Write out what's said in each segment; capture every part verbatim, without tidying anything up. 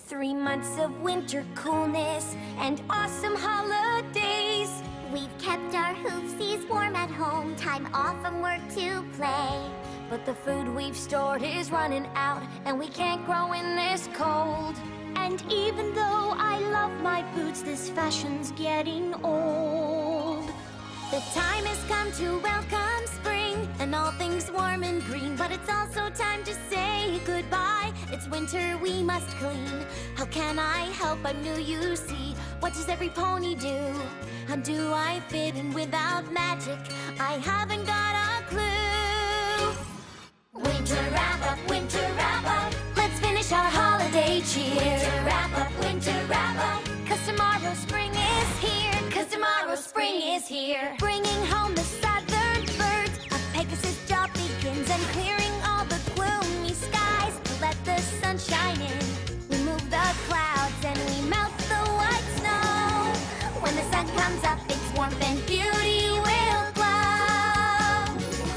Three months of winter coolness and awesome holidays. We've kept our hoofsies warm at home, time off from work to play. But the food we've stored is running out, and we can't grow in this cold. And even though I love my boots, this fashion's getting old. The time has come to welcome spring and all things warm and green. But it's also time to say goodbye. It's winter, we must clean. How can I help? I'm new, you see. What does every pony do? How do I fit in without magic? I haven't got a clue. Winter wrap up, winter wrap up. Let's finish our holiday cheer. Winter wrap up, winter wrap up. Cause tomorrow spring is here. Cause tomorrow spring is here. Bringing home the southern birds. A Pegasus job begins and clearing all the gloomy skies. Let the sun shine in. We move the clouds and we melt the white snow. When the sun comes up, its warmth and beauty will glow.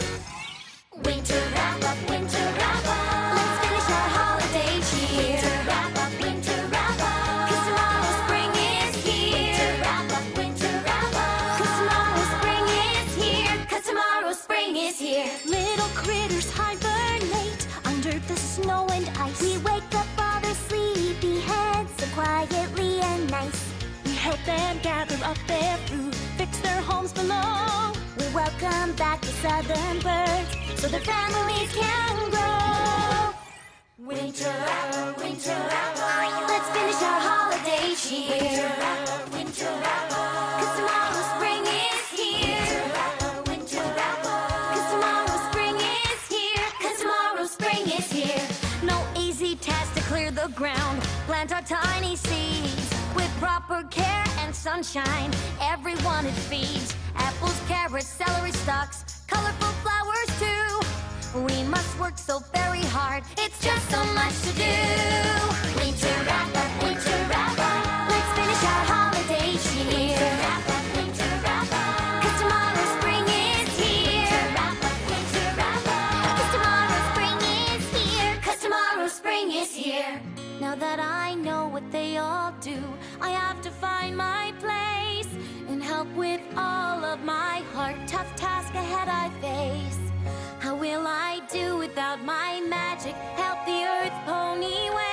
Winter wrap up, winter wrap up. Let's finish our holiday cheer. Winter wrap up, winter wrap up. Cause tomorrow spring is here. Winter wrap up, winter wrap up. Cause tomorrow spring is here. Cause tomorrow spring is here. Little critters hibernate under the snow and ice. We wake up all their sleepy heads so quietly and nice. We help them gather up their food, fix their homes below. We welcome back the southern birds so their families can grow. Winter wrap, winter wrap. Let's finish our holiday cheer. Winter wrap, winter wrap. Cause tomorrow spring is here. Winter wrap, winter wrap. Cause tomorrow spring is here. Cause tomorrow spring is here. No easy task to clear the ground. Plant our tiny seeds with proper care and sunshine. Everyone it feeds. Apples, carrots, celery stalks, colorful flowers too. We must work so very hard. It's just so much to do. Winter wrap up, winter wrap up. Let's finish our holiday cheer. Winter wrap up, winter wrap up. Cause tomorrow spring is here. Winter wrap up, winter wrap up. Cause tomorrow spring is here. Cause tomorrow spring is here. Now that I know what they all do, I have to find my place and help with all of my heart. Tough task ahead I face. How will I do without my magic? Help the earth pony way.